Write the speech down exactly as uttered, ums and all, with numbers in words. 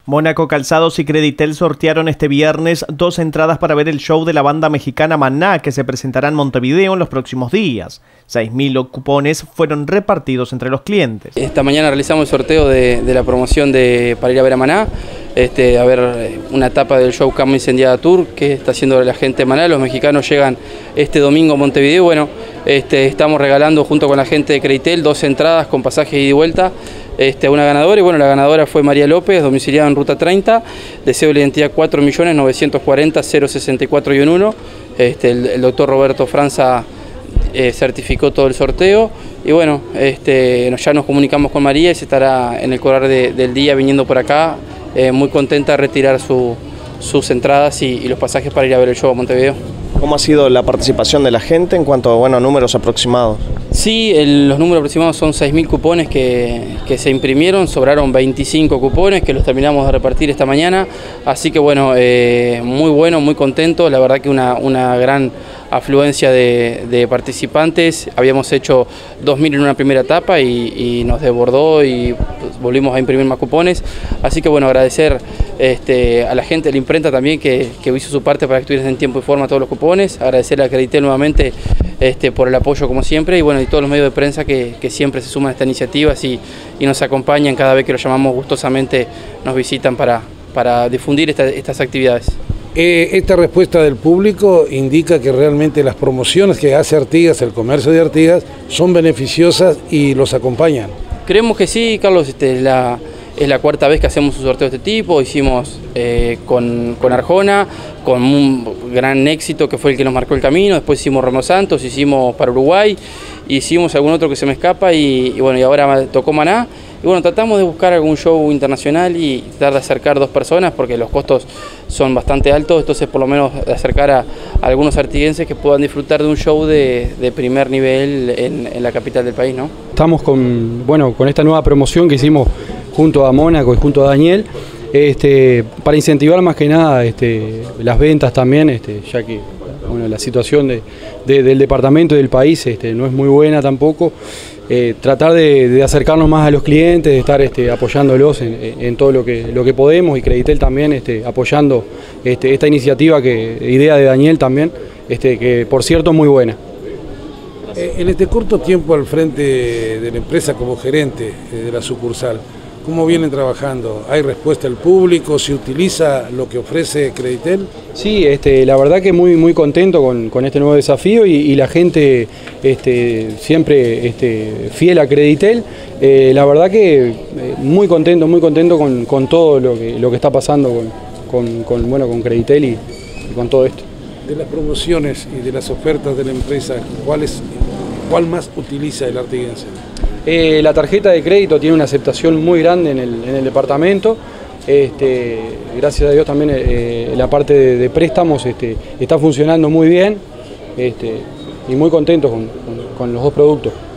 Mónaco Calzados y Creditel sortearon este viernes dos entradas para ver el show de la banda mexicana Maná, que se presentará en Montevideo en los próximos días. seis mil cupones fueron repartidos entre los clientes. Esta mañana realizamos el sorteo de, de la promoción de, para ir a ver a Maná, este, a ver una etapa del show Cama Incendiada Tour que está haciendo la gente de Maná. Los mexicanos llegan este domingo a Montevideo. Bueno, este, estamos regalando junto con la gente de Creditel dos entradas con pasaje ida y vuelta este, a una ganadora. Y bueno, la ganadora fue María López, domiciliada en Ruta treinta, deseo de la identidad cuatro millones novecientos cuarenta mil sesenta y cuatro y uno. Este, el, el doctor Roberto Franza Eh, certificó todo el sorteo y bueno, este, ya nos comunicamos con María y se estará en el correr de, del día viniendo por acá, eh, muy contenta de retirar su, sus entradas y, y los pasajes para ir a ver el show a Montevideo. ¿Cómo ha sido la participación de la gente en cuanto a bueno, números aproximados? Sí, el, los números aproximados son seis mil cupones que, que se imprimieron, sobraron veinticinco cupones que los terminamos de repartir esta mañana, así que bueno, eh, muy bueno, muy contento, la verdad que una, una gran afluencia de, de participantes. Habíamos hecho dos mil en una primera etapa y, y nos desbordó y pues, volvimos a imprimir más cupones, así que bueno, agradecer este, a la gente de la imprenta también que, que hizo su parte para que estuviesen en tiempo y forma todos los cupones, agradecer a Creditel nuevamente este, por el apoyo como siempre y bueno, y todos los medios de prensa que, que siempre se suman a esta iniciativa y, y nos acompañan cada vez que los llamamos gustosamente, nos visitan para, para difundir esta, estas actividades. Eh, esta respuesta del público indica que realmente las promociones que hace Artigas, el comercio de Artigas, son beneficiosas y los acompañan. Creemos que sí, Carlos, este, la, es la cuarta vez que hacemos un sorteo de este tipo, hicimos eh, con, con Arjona, con un gran éxito que fue el que nos marcó el camino, después hicimos Ramos Santos, hicimos para Uruguay, hicimos algún otro que se me escapa y, y bueno, y ahora tocó Maná. Y bueno, tratamos de buscar algún show internacional y tratar de acercar dos personas porque los costos son bastante altos, entonces por lo menos de acercar a, a algunos artiguenses que puedan disfrutar de un show de, de primer nivel en, en la capital del país, ¿no? Estamos con, bueno, con esta nueva promoción que hicimos junto a Mónaco y junto a Daniel, este, para incentivar más que nada este, las ventas también, este, ya que bueno, la situación de, de, del departamento y del país este, no es muy buena tampoco. Eh, tratar de, de acercarnos más a los clientes, de estar este, apoyándolos en, en todo lo que, lo que podemos y Creditel también este, apoyando este, esta iniciativa, que idea de Daniel también, este, que por cierto muy buena. Eh, en este corto tiempo al frente de la empresa como gerente de la sucursal, ¿cómo vienen trabajando? ¿Hay respuesta al público? ¿Se utiliza lo que ofrece Creditel? Sí, este, la verdad que muy, muy contento con, con este nuevo desafío y, y la gente este, siempre este, fiel a Creditel. Eh, la verdad que eh, muy contento, muy contento con, con todo lo que, lo que está pasando con, con, con, bueno, con Creditel y, y con todo esto. De las promociones y de las ofertas de la empresa, ¿cuál, es, cuál más utiliza el artiguense? Eh, la tarjeta de crédito tiene una aceptación muy grande en el, en el departamento. Este, gracias a Dios también eh, la parte de, de préstamos este, está funcionando muy bien este, y muy contentos con, con, con los dos productos.